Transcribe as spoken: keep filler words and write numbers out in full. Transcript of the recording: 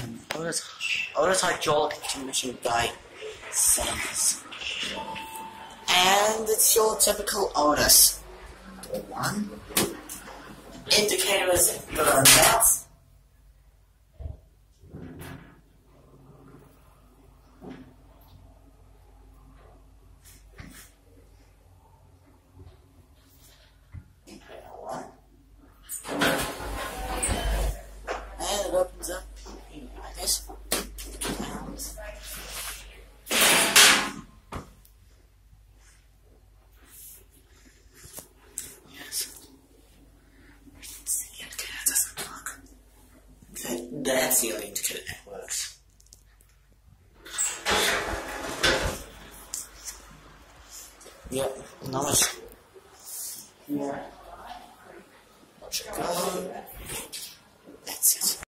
Otis, Otis hydraulic transmission guy says. And it's your typical Otis. Door one. Indicator is burned out. And it opens up like this. Yes. The indicator doesn't work. Okay, that's the only indicator that works. Yep, not much.